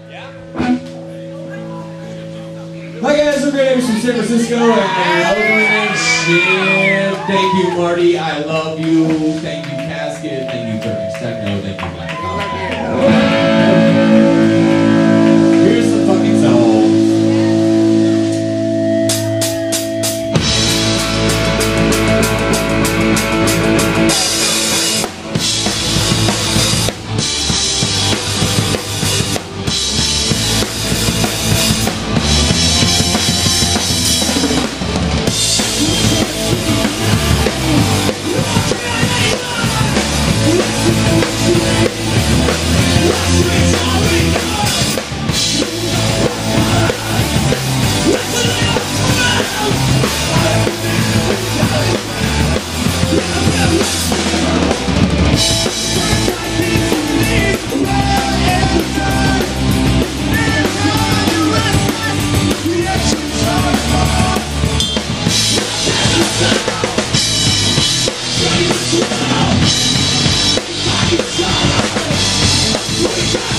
Hi guys, I'm Apes from San Francisco, and welcome shit. Thank you, Marty. I love you. Thank you, Casket. Thank you, Perfect Techno. Thank you, Black Coffee. Here's the fucking song. We got